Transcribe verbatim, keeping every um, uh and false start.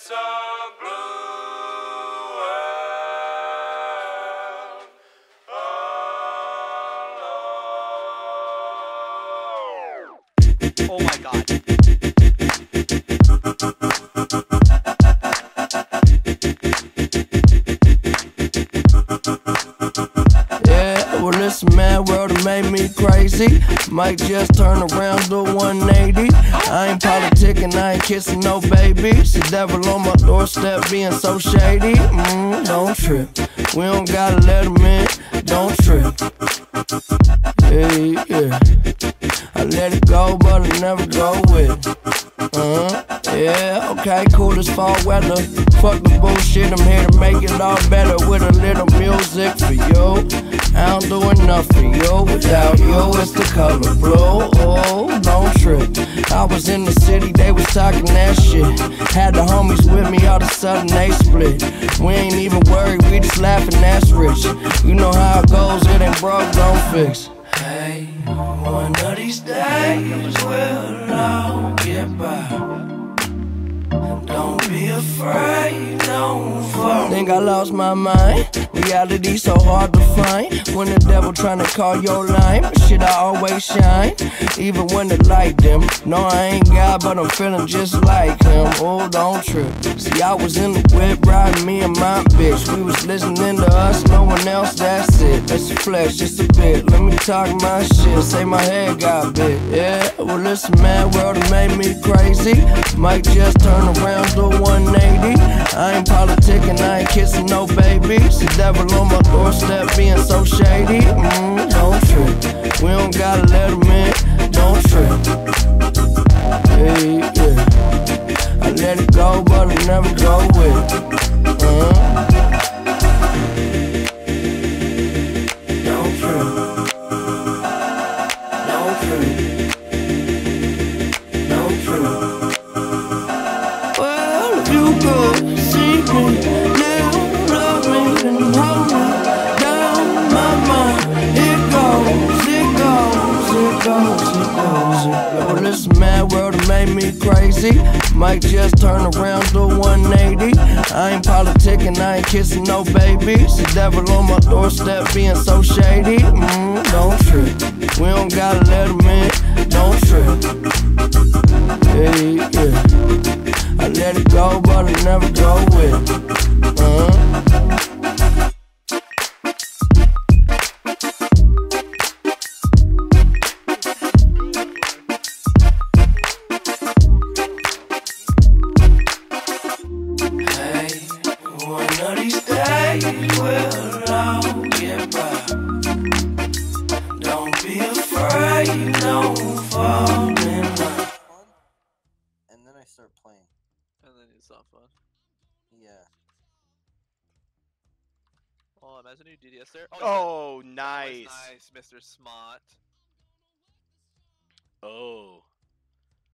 It's a blue world alone. Oh my god. Yeah, well, this mad world that made me crazy. Might just turn around to one eighty. I ain't politicking, I ain't kissing no babies. The devil on my doorstep being so shady. Mm, don't trip, we don't gotta let him in. Don't trip. Hey, yeah, I let it go, but I never go with it. Uh-huh. Yeah, okay, cool as fall weather. Fuck the bullshit, I'm here to make it all better with a little music for you. I don't do enough for you. Without you, it's the color blue. Oh, don't trip. I was in the city, they was talking that shit. Had the homies with me, all of a sudden they split. We ain't even worried, we just laughing, that's rich. You know how it goes, it ain't broke, don't fix. Hey, one of these days we'll all get by. Don't be afraid, don't fall. Think I lost my mind. Reality so hard to find. When the devil tryna call your line, shit, I always shine. Even when the light dim. No, I ain't God, but I'm feeling just like him. Oh, don't trip. See, I was in the whip riding me and my bitch. We was listening to us, no one else, that's it. That's the flesh, just a bit. Let me talk my shit, say my head got big. Yeah, well, this mad world that made me crazy. Might just turn around to one eighty. I ain't politicking, I ain't kissing no babies. The devil on my doorstep being so shady. Mm, don't trip, we don't gotta let him in. Don't trip. Hey, yeah, I let it go, but I never go with it. Uh-huh. Don't trip. Don't trip. Don't trip. Well, if you could see me, live, love me, and hold me down my mind. It goes, it goes, it goes, it goes, it goes. Well, this mad world that made me crazy. Might just turn around to one eighty. I ain't politicking, I ain't kissing no babies. The devil on my doorstep being so shady. Mm, don't trip, we don't gotta let him in. Don't trip. Hey, yeah, I let it go, but I never go with it. Uh-huh. Hey, one of these days we'll all get by. Don't be afraid, don't fall in line. And then I start playing. And then it's not fun. Yeah. Oh, imagine you D D S there. Oh, Oh, that was nice. nice, Mister Smot. Oh.